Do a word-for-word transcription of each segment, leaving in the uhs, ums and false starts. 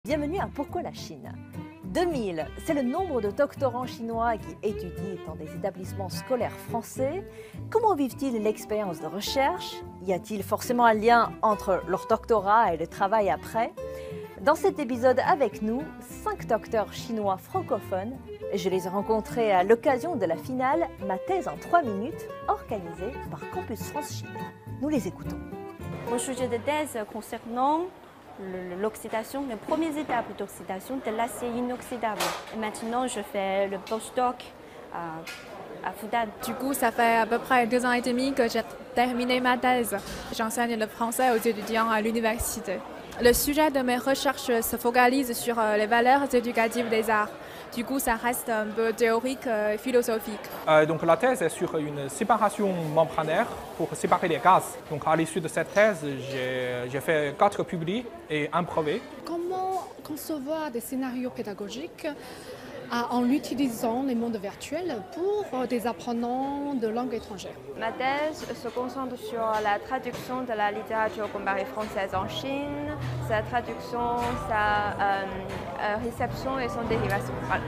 Bienvenue à Pourquoi la Chine? deux mille, c'est le nombre de doctorants chinois qui étudient dans des établissements scolaires français. Comment vivent-ils l'expérience de recherche? Y a-t-il forcément un lien entre leur doctorat et le travail après? Dans cet épisode avec nous, cinq docteurs chinois francophones. Je les ai rencontrés à l'occasion de la finale Ma thèse en trois minutes, organisée par Campus France Chine. Nous les écoutons. Mon sujet de thèse concernant l'oxydation, les premières étapes d'oxydation de l'acier inoxydable. Et maintenant, je fais le postdoc à, à Fudan. Du coup, ça fait à peu près deux ans et demi que j'ai terminé ma thèse. J'enseigne le français aux étudiants à l'université. Le sujet de mes recherches se focalise sur les valeurs éducatives des arts. Du coup, ça reste un peu théorique et philosophique. Euh, donc la thèse est sur une séparation membranaire pour séparer les gaz. Donc à l'issue de cette thèse, j'ai fait quatre publis et un brevet. Comment concevoir des scénarios pédagogiques en utilisant les mondes virtuels pour des apprenants de langue étrangère? Ma thèse se concentre sur la traduction de la littérature comparée française en Chine, sa traduction, sa euh, euh, réception et son dérivation. Voilà.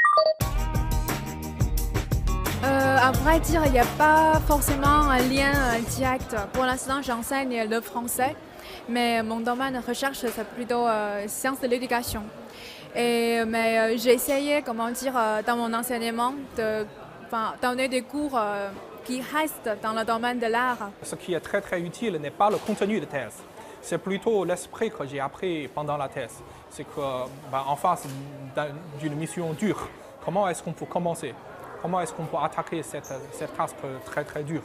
Euh, à vrai dire, il n'y a pas forcément un lien direct. Pour l'instant, j'enseigne le français, mais mon domaine de recherche, c'est plutôt euh, sciences de l'éducation. Et, mais euh, j'ai essayé, comment dire, euh, dans mon enseignement, de enfin, donner des cours euh, qui restent dans le domaine de l'art. Ce qui est très très utile n'est pas le contenu de thèse, c'est plutôt l'esprit que j'ai appris pendant la thèse. C'est qu'en ben, face d'une mission dure, comment est-ce qu'on peut commencer? Comment est-ce qu'on peut attaquer cette, cette task très très dure?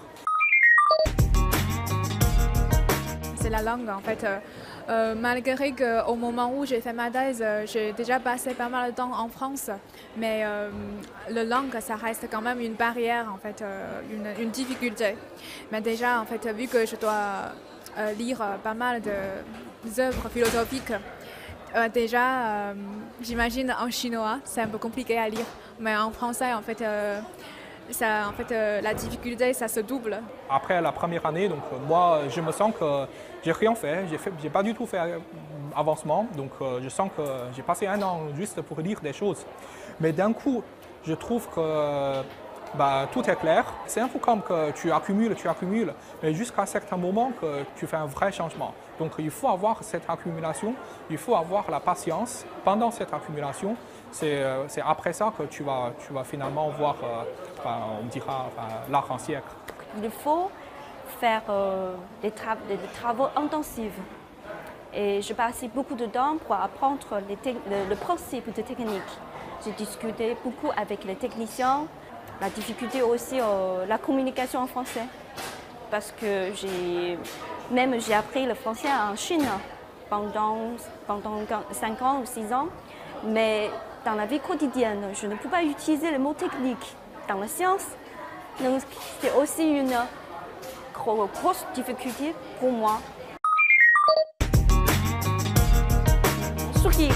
C'est la langue en fait. Euh, euh, malgré qu'au moment où j'ai fait ma thèse, euh, j'ai déjà passé pas mal de temps en France, mais euh, la langue, ça reste quand même une barrière en fait, euh, une, une difficulté. Mais déjà en fait, vu que je dois euh, lire pas mal d'œuvres philosophiques, euh, déjà euh, j'imagine en chinois, c'est un peu compliqué à lire, mais en français en fait. Euh, Ça, en fait, euh, la difficulté, ça se double. Après la première année, donc euh, moi, je me sens que j'ai rien fait, j'ai fait, j'ai pas du tout fait euh, avancement, donc euh, je sens que j'ai passé un an juste pour lire des choses. Mais d'un coup, je trouve que bah, tout est clair. C'est un peu comme que tu accumules, tu accumules, mais jusqu'à un certain moment que tu fais un vrai changement. Donc il faut avoir cette accumulation, il faut avoir la patience pendant cette accumulation. C'est après ça que tu vas, tu vas finalement voir, euh, enfin, on dira, enfin, l'art en siècle. Il faut faire euh, des, tra des travaux intensifs. Et je passe beaucoup de temps pour apprendre les le, le principe de technique. J'ai discuté beaucoup avec les techniciens. La difficulté aussi, euh, la communication en français. Parce que j'ai même j'ai appris le français en Chine pendant, pendant cinq ans ou six ans. Mais dans la vie quotidienne, je ne peux pas utiliser les mots techniques dans la science. Donc c'est aussi une grosse difficulté pour moi. Sourire.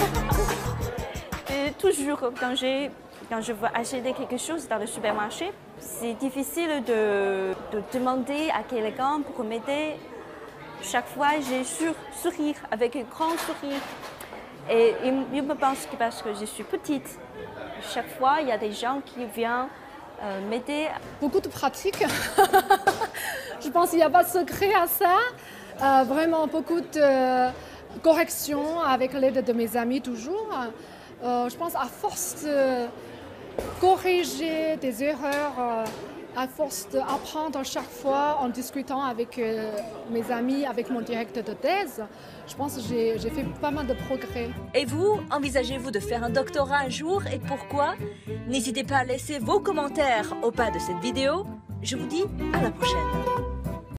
Et toujours quand, quand je veux acheter quelque chose dans le supermarché, c'est difficile de, de demander à quelqu'un pour m'aider. Chaque fois, j'ai sur sourire avec un grand sourire. Et il me pense que parce que je suis petite, chaque fois, il y a des gens qui viennent euh, m'aider. Beaucoup de pratique. Je pense qu'il n'y a pas de secret à ça. Euh, vraiment beaucoup de corrections avec l'aide de mes amis toujours. Euh, je pense à force de corriger des erreurs, euh, à force d'apprendre chaque fois en discutant avec euh, mes amis, avec mon directeur de thèse, je pense que j'ai fait pas mal de progrès. Et vous, envisagez-vous de faire un doctorat un jour et pourquoi? N'hésitez pas à laisser vos commentaires au bas de cette vidéo. Je vous dis à la prochaine.